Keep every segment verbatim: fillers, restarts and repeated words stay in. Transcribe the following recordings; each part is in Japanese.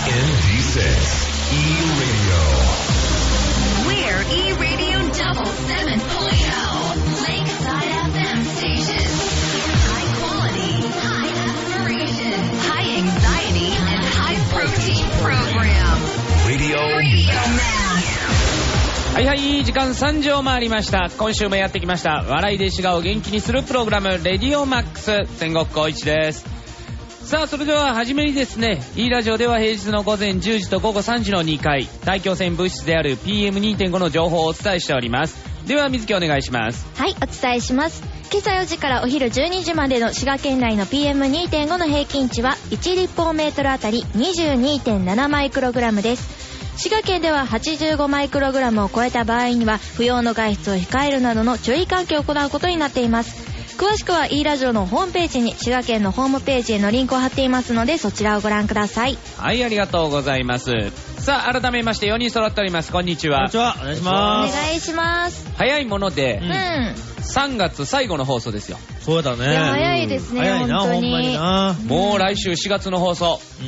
We're E-Radio Double Seven Point Oh, Lakeside エフ エムStation. High quality, high aspiration, high anxiety, and high protein program. Radio Radio Max. はいはい、時間さんじを回りました。今週もやってきました。笑いで滋賀を元気にするプログラム、レディオマックス、千国光一です。さあ、それでは初めにですね、E ラジオでは平日の午前じゅうじと午後さんじのにかい、大気汚染物質である ピーエムにてんご の情報をお伝えしております。では水木お願いします。 はい、お伝えします。今朝よじからお昼じゅうにじまでの滋賀県内の ピーエムにてんご の平均値はいち立方メートルあたり にじゅうにてんなな マイクログラムです。滋賀県でははちじゅうごマイクログラムを超えた場合には不要の外出を控えるなどの注意喚起を行うことになっています。詳しくは E ラジオのホームページに滋賀県のホームページへのリンクを貼っていますので、そちらをご覧ください。 はい、ありがとうございます。さあ、改めましてよにん揃っております。こんにちは。 こんにちは、お願いします。 お願いします。 早いもので、 うん、 さんがつ最後の放送ですよ。 そうだね。 いや、早いですね。 早いな、 本当ほんまににな。 もう来週しがつの放送。 うん。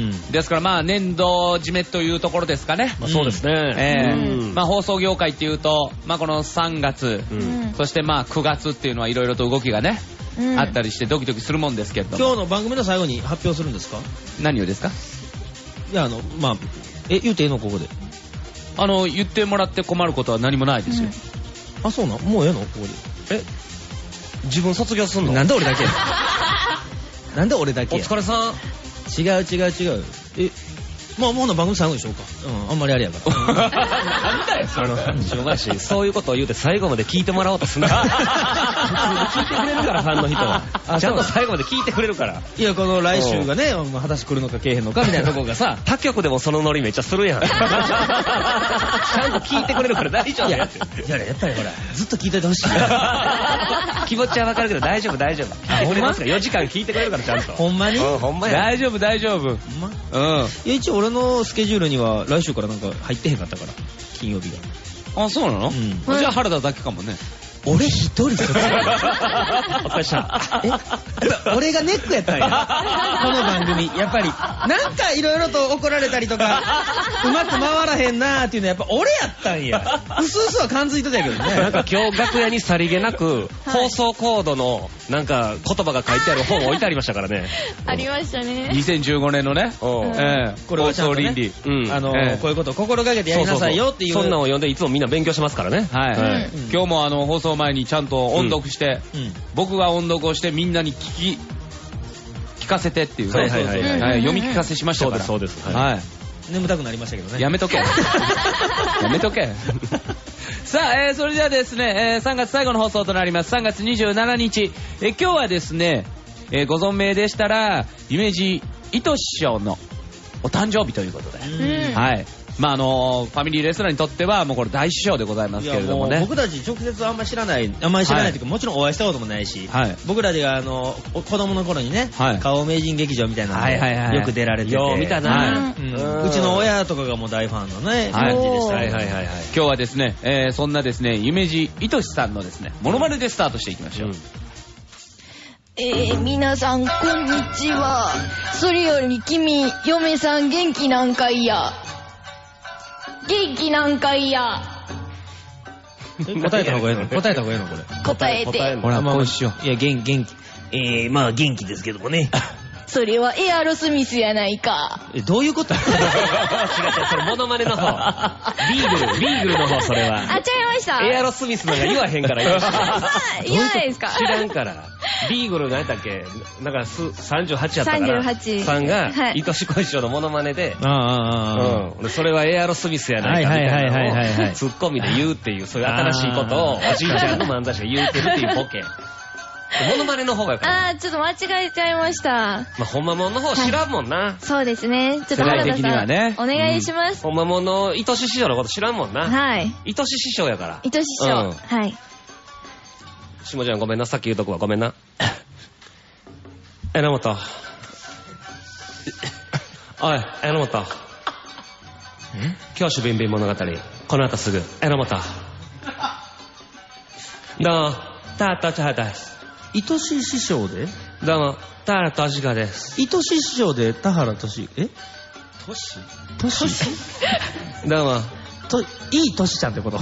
ですからまあ年度締めというところですかね。 まあ、そうですね。 ええうんまあ放送業界っていうと、まあこのさんがつ、 うんうんそしてまあくがつっていうのはいろいろと動きがね、 うん、 あったりしてドキドキするもんですけれども。 今日の番組の最後に発表するんですか？ 何をですか？ いや、あの、まあ、え、言うていいのここで。 あの、言ってもらって困ることは何もないですよ。 あ、そうなん？もうええのここで。え、自分卒業すんの？なんで俺だけやなんで俺だけやお疲れさん。 違う違う違う。え、まあもうの番組最後でしょうか。うん、あんまりあれやから。 なんだよ、それ。 あの、しょうがないし、そういうことを言うて最後まで聞いてもらおうとすんな。聞いてくれるから、ファンの人は。ちゃんと最後まで聞いてくれるから。 いや、この来週がね、まあ果たして来るのか来えへんのかみたいなとこがさ、 他局でもそのノリめっちゃするやん。ちゃんと聞いてくれるから大丈夫や。 いや、やっぱりほら、ずっと聞いといてほしい。 気持ちはわかるけど大丈夫大丈夫。聞いてくれますから、よじかん聞いてくれるからちゃんと。 ほんまに？ うん、ほんまや。 大丈夫大丈夫。 ほんま？ うん。 いや、一応俺のスケジュールには来週からなんか入ってへんかったから、金曜日が。 あ、そうなの？ うんじゃあ原田だけかもね。 俺一人卒業。 お疲れした。 え、やっぱ俺がネックやったんや。この番組。やっぱり、なんかいろいろと怒られたりとか、うまく回らへんなーっていうのはやっぱ俺やったんや。うすうすは感づいてたけどね。 なんか今日楽屋にさりげなく、放送コードのなんか言葉が書いてある本置いてありましたからね。 ありましたね。 にせんじゅうごねんのね。 うんええこれはちゃんとね放送倫理。 うんあのええこういうことを心がけてやりなさいよっていう。 そんなんを読んでいつもみんな勉強しますからね。 はい、 はいうん今日もあの放送前にちゃんと音読して、 うん僕が音読をしてみんなに聞き聞かせてっていうね、 はいはいはいはいはい読み聞かせしましたから。 そうですそうですはい、 はい眠たくなりましたけどね。 やめとけやめとけさあ、えーそれではですね、えーさんがつ最後の放送となります。さんがつにじゅうしちにち、えー今日はですね、えーご存命でしたら夢二糸師匠のお誕生日ということで、 うん、 はい、まああのーファミリーレストランにとってはもうこれ大師匠でございますけれどもね。 いやもう僕たち直接あんまり知らない、あんまり知らないというか、もちろんお会いしたこともないし、 はい僕らであのお子供の頃にね、 はい顔名人劇場みたいなのはいはいはいよく出られてて、 よう見たな。 はいうんうちの親とかがもう大ファンのね、 はい感じでしたね。 はいはいはいはい。 今日はですね、えーそんなですね夢二糸師さんのですねモノマネでスタートしていきましょう。 えー、皆さんこんにちは。それより君、嫁さん元気なんかいや。元気なんかいや。 え答えた方がいいの？答えた方がいいのこれ。 答えて。 ほら、 まあこうしよう。 いや、元気、元気。えー、まあ元気ですけどもね。 それはエアロスミスやないか。 え、どういうこと？ 違う違う、それモノマネの方。ビーグル、ビーグルの方、それは。 あ、違いました。 エアロスミスなんか言わへんから言うし言わないですか？ 知らんから。ビーグル何やったっけ、なんかすさんじゅうはちやったから。 さんじゅうはちさんが、 はい糸師小師匠のモノマネで、 ああ、ああ、 うん。でそれはエアロスミスやないかみたいはいはいはいはいなはいのをツッコミで言うっていう、そういう新しいことをおじいちゃんの漫才師が言うてるっていうボケ。モノマネの方がやから。 あー、ちょっと間違えちゃいました。 まあ、ほんまもんの方知らんもんな。 そうですね。ちょっと原田世代的にはさん、 ねお願いします。 ほんまもんの糸師師匠のこと知らんもんな。 はい。 糸師師匠やから。 糸師匠。 うんはい。 下ちゃんごめんな、さっき言うとこはごめんな。榎本。おい、榎本。教師ビンビン物語。この後すぐ、榎本。どうも、タートチャーです。 愛しい師匠でどうも、タートシカです。 愛しい師匠で田原俊、えトシトシどうも。 と、いいトシちゃんってこと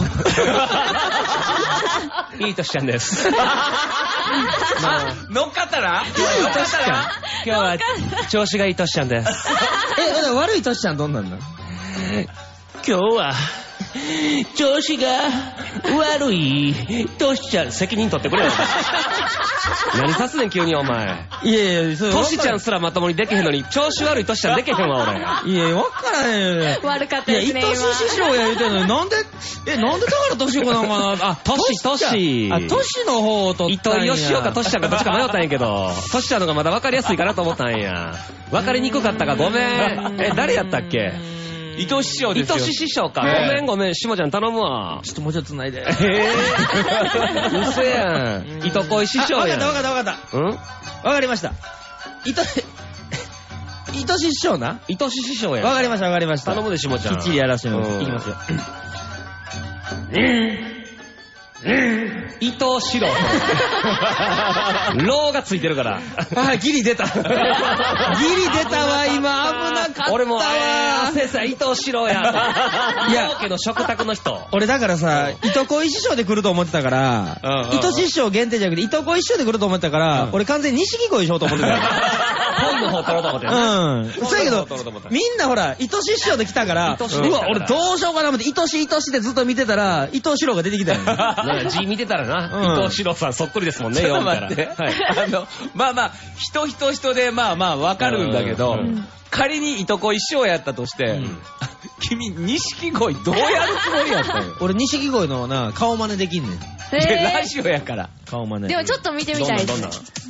いいトシちゃんです。 あ、乗っかったらいいトシちゃん。今日は調子がいいトシちゃんです。 え、だから悪いトシちゃんどんなんだ？ 今日は調子が悪いトシちゃん。責任取ってくれよ。何さすねん急にお前。 いやいや、それトシちゃんすらまともにできへんのに調子悪いトシちゃんできへんわ俺。 いや、わからへんよね。 悪かったいや、 ですね。 愛しい師匠や言うてんのに、なんで、え、なんでだからトシ子なんかな。あ、 トシトシ。 あ、トシの方を取ったんや。 糸井義雄かトシちゃんかどっちか迷ったんやけど、トシちゃんのがまだ分かりやすいかなと思ったんや。分かりにくかったかごめん。え、誰やったっけ？ 伊藤師匠ですよ。 伊藤師匠か。ごめんごめん、しもちゃん頼むわ。 ちょっともうちょっと繋いで。 えぇ嘘やん。伊藤恋師匠やん。 わかったわかったわかった。 うん？ わかりました。いと、いとし師匠な。 伊藤師匠やん。 わかりましたわかりました。 頼むでしもちゃん。 きっちりやらせてもらいます。 うんいきますよ。 伊藤四郎。ローがついてるから。 あ、ギリ出た。ギリ出たわ、今。危なかったわ。 俺も、えー、先生、伊藤四郎や。 いや伊藤家の食卓の人。 俺だからさ、いとこい師匠で来ると思ってたから、 うんうんいとし師匠限定じゃなくて、いとこい師匠で来ると思ってたから、俺完全に錦鯉しようと思ってた。 恋の方取ろうと思って。 うん。そうやけど取ろうと思った、 みんなほら、いとし師匠で来たから、 愛しいうわ、俺どうしようかな思って、いとしいとしでずっと見てたら、伊藤四郎が出てきたよ。 ね字見てたらな、 うん伊藤四郎さんそっくりですもんね、 ちょっと読んだ待って。 ら。はい。 あの、まあまあ、人人人でまあまあわかるんだけど、 うん仮にいとこ一生やったとして、 ん君、錦鯉どうやるつもりやったよ。 俺、錦鯉のな、顔真似できんねん。 でへラジオやから。 顔真似。 でもちょっと見てみたいですね。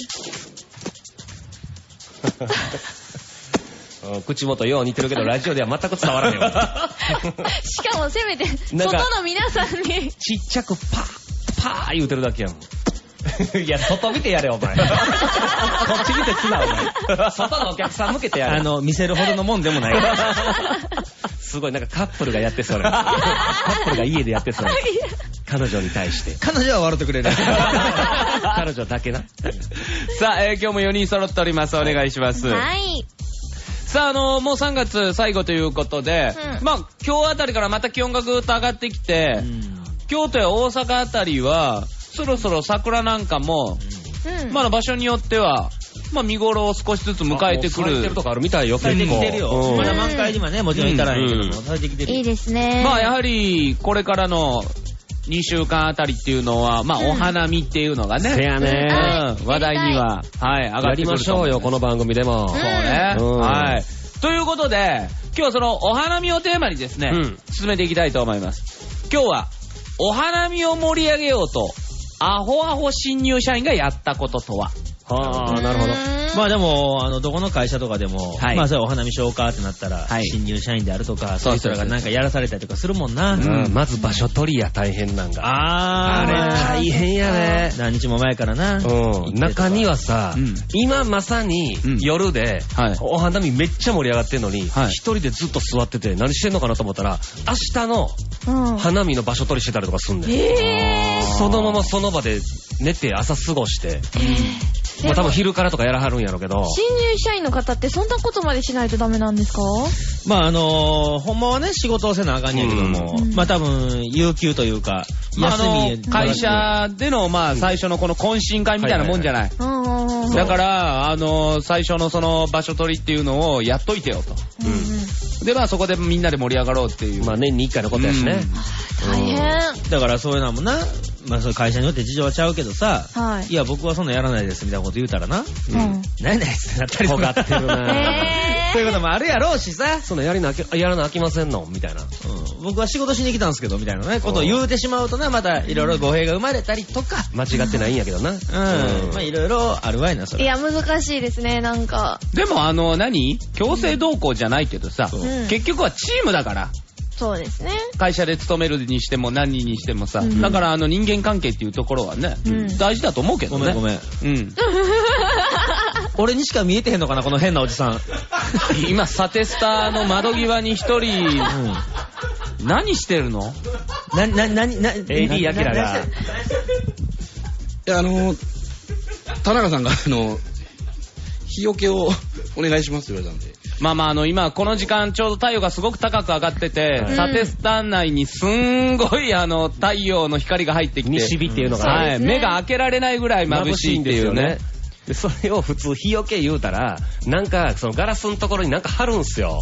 うん口元よう似てるけど、ラジオでは全く伝わらへんわ。 しかもせめて、 なんか外の皆さんに。 ちっちゃくパー、パー言うてるだけやん。いや、外見てやれ、お前。こっち見てつな、お前。外のお客さん向けてやれ。 あの、見せるほどのもんでもない。 すごい、なんかカップルがやってそうな。カップルが家でやってそうな。彼女に対して。 彼女は笑ってくれる。 彼女だけな。 さあ、えー今日もよにん揃っております。お願いします。 はい。 さあ、あのーもうさんがつ最後ということで、 うんまあ、今日あたりからまた気温がぐーっと上がってきて、京都や大阪あたりは、そろそろ桜なんかも、 うん。 まあ、場所によっては、まあ、見頃を少しずつ迎えてくるあもう咲いてる。とかあるみたいよ、 咲いてきてるよ。 うんまだ満開にはね、もちろん至らへんけども、 うん咲いてきてるよ。 いいですね。 まあ、やはり、これからのにしゅうかんあたりっていうのは、まあ、 うんお花見っていうのがね、 せやねうん話題には、はい、上がやりってくると思うましょうよ、この番組でも。 うんそうね。 うんはい。ということで、今日はそのお花見をテーマにですね、 うん進めていきたいと思います。今日は、お花見を盛り上げようと、アホアホ新入社員がやったこととは。 はあ、なるほど。 まあでも、あの、どこの会社とかでも、 はいまあそれお花見しようかってなったら、 はい新入社員であるとか、 そそうそうそうういう人らがなんかやらされたりとかするもんな。 うんまず場所取りや大変なんが。 あー、 あれ大変やね。 何日も前からな。 うん、中にはさ、 うん今まさにうん夜で、 はいお花見めっちゃ盛り上がってんのに、一、 はい人でずっと座ってて何してんのかなと思ったら、明日のうん。 花見の場所取りしてたりとかすんねん。 えー。 そのままその場で寝て朝過ごして、 えーまあ多分昼からとかやらはるんやろうけど、 新入社員の方ってそんなことまでしないとダメなんですか？ まああのー、ほんまはね、仕事をせなあかんやけども、 うんまあ多分、有給というか、 まあ、 休あみの、会社での、まあ、最初のこの懇親会みたいなもんじゃない。 うんうんうん。 だから、あの、最初のその場所取りっていうのをやっといてよと。 うんうん。 で、まあ、そこでみんなで盛り上がろうっていう。 まあ年にいっかいのことやしね。 大変。 だからそういうのもな、まあそういう会社によって事情はちゃうけどさ、 はいいや僕はそんなんやらないですみたいなこと言うたらな、 うん。 ないないってなったりとか尖ってるな。 えそういうこともあるやろうしさ、 そんなやりなあきやらなあきませんのみたいな。 うん、僕は仕事しに来たんですけどみたいなねことを言うてしまうとな、またいろいろ語弊が生まれたりとか、 間違ってないんやけどな。うん。 うん、まあいろいろあるわいな、それ。 いや、難しいですね、なんか。 でも、あの、何強制同行じゃないけどさ、 うん結局はチームだから。 そうですね。 会社で勤めるにしても何人にしてもさ、 うんだからあの人間関係っていうところはね、 うん大事だと思うけどね。 ごめんごめん。 うん。 俺にしか見えてへんのかな、この変なおじさん。 今、サテスタの窓際に一人、何してるの？ な、な、な、な、 エーディー アキラが、 いや、あの、田中さんが、あの、日よけをお願いしますって言われたんで。 まあまあ、あの、今、この時間、ちょうど太陽がすごく高く上がってて、 うんサテスタン内にすんごい、あの、太陽の光が入ってきて、 西日っていうのが、 はい、 そうですね目が開けられないぐらい眩しいっていうね。 でそれを普通日よけ言うたら、なんかそのガラスのところになんか貼るんすよ。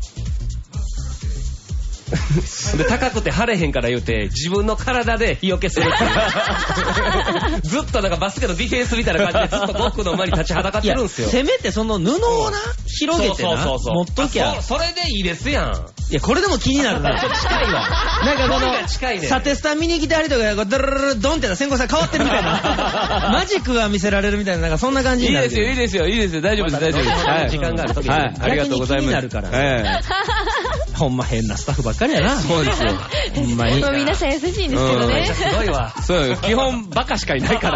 で高くて晴れへんから言うて自分の体で日よけするっていうずっとなんかバスケのディフェンスみたいな感じでずっと奥の馬に立ちはだかってるんですよ。 せめてその布をな、広げてな、持っときゃ。 あそそれでいいですやん。 いや、これでも気になるな。 ちょっと近いわ。 なんかこ距離が近いの、 ねサテスタ見に来てある人が、こうドルルルルドンってやったら先行さん変わってるみたいな。マジックが見せられるみたいな、なんかそんな感じになる。 いいですよ、いいですよ、いいですよ、大丈夫です、大丈夫です。はい。 時間がある時にはい、ありがとうございます。 逆に気になるからえほんま変なスタッフばっかりやな。そうですよ。ほんまに。 もう皆さん優しいんですけどうんね。 すごいわ。 えそうよ、基本バカしかいないから。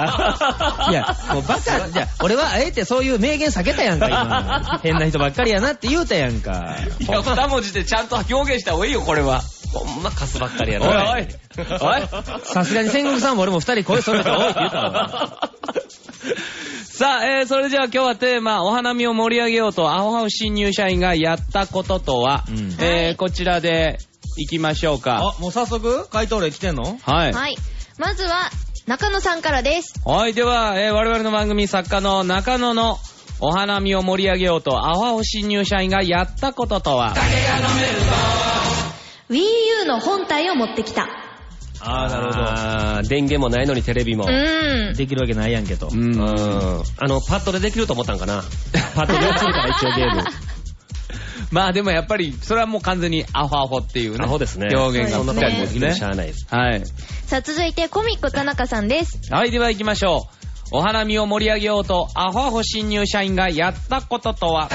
いや、もうバカ、じゃあ俺はあえてそういう名言避けたやんか、今。変な人ばっかりやなって言うたやんか。 いや、二文字でちゃんと表現した方がいいよ、これは。 ほんまカスばっかりやおいな。 おい。おい。 さすがに戦国さんも俺も二人声揃えておいって言ったわ。 さあ、えー、それじゃあ今日はテーマ、お花見を盛り上げようと、アホハウ新入社員がやったこととは、 うんえー、こちらで行きましょうか。 あ、もう早速回答例来てんの？ はい。 はい。まずは、中野さんからです。 はい、では、えー、我々の番組作家の中野のお花見を盛り上げようと、アホハウ新入社員がやったこととは、 Wii U の本体を持ってきた。 あー、なるほど。 あー電源もないのにテレビも。 うーん。 できるわけないやんけと。 うん。 うんあの、パッドでできると思ったんかな。パッドで落ちるから一応ゲーム。 まあでもやっぱり、それはもう完全にアホアホっていうね。 アホですね。 表現がそんなとこにもできるねしゃあないです。 はい。 さあ、続いてコミック田中さんです。 はい、では行きましょう。お花見を盛り上げようと、アホアホ新入社員がやったこととは、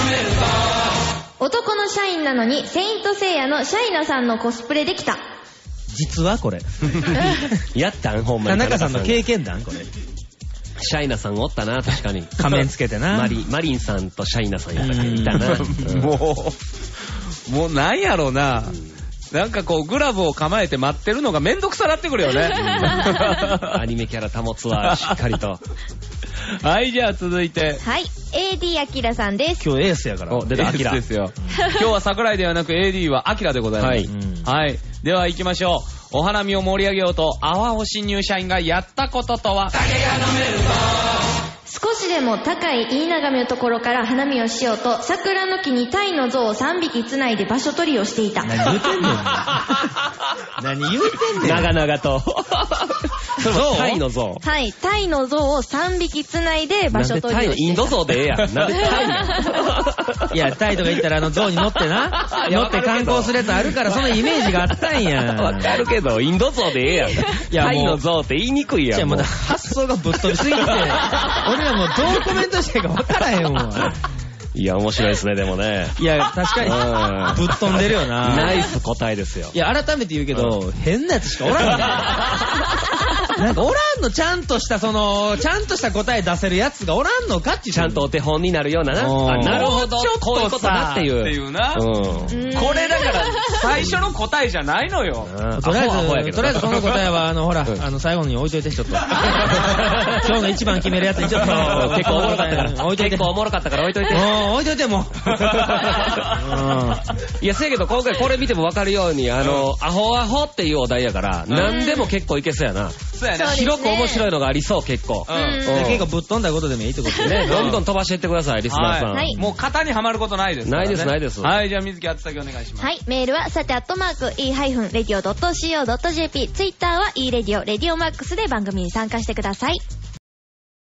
男の社員なのに、セイントセイヤのシャイナさんのコスプレできた。 実はこれ。 やったんほんまに。 田中さんの経験談これ。 シャイナさんおったな、確かに。 仮面つけてな。 マリ、マリンさんとシャイナさんやったっけいたな。うんもう、もうなんやろうな。なんかこう、グラブを構えて待ってるのがめんどくさなってくるよね。 アニメキャラ保つわ、しっかりと。 はい、じゃあ続いて。 はい。エーディー アキラさんです。 今日エースやから。 お出た、アキラ。 ですよ。今日は桜井ではなく エーディー はアキラでございます。 はいうんはい。では行きましょう。お花見を盛り上げようと、アホアホ新入社員がやったこととは、 少しでも高い飯長めのところから花見をしようと、桜の木にタイの像をさんびきつないで場所取りをしていた。 何言うてんねん。何言うてんねん。 長々と。それもタイの像。 はい。タイの像をさんびきつないで場所取りをしていた。 インド像でええやん。なんでタイなんいや、タイとか行ったらあの像に乗ってな、乗って観光するやつあるからそのイメージがあったんや。 わかるけど、インド像でええやん。 やタイの像って言いにくいやん。もういやもう発想がぶっ飛びすぎて、俺らもうどうコメントしていいか分からへんわ。 いや、面白いですね、でもね。 いや、確かに、ぶっ飛んでるよな。 ナイス答えですよ。 いや、改めて言うけど、変なやつしかおらんねん。なんかおらんの、ちゃんとした、その、ちゃんとした答え出せるやつがおらんのかっていう。 ちゃんとお手本になるようなな。 うんあ、なるほど。 もうちょっとさこういうことだっていう。 っていうな。 うん。 これだから、最初の答えじゃないのよ。 とりあえず、 アホアホやけどとりあえずその答えは、あの、ほら、 うんあの、最後に置いといて、ちょっと。今日の一番決めるやつにちょっと、 結構おもろかったから。 置いといて。 結構おもろかったから置いといて。 もう、置いといて、もう。 いや、せやけど今回これ見ても分かるように、あの、アホアホっていうお題やから、何でも結構いけそうやな。 そうやね。 そうですね広く面白いのがありそう、結構。 うんうんで結構ぶっ飛んだことでもいいってことでね、どんどん飛ばしていってください、リスナーさん。 はいもう型にはまることないですからね。 ないですないですはい、じゃあ水木あつさきお願いします。 はい。メールは、さて、アットマーク、e ハイフンレディオドットシーオードットジェーピー。ツイッターは、e レディオ、レディオマックスで番組に参加してください。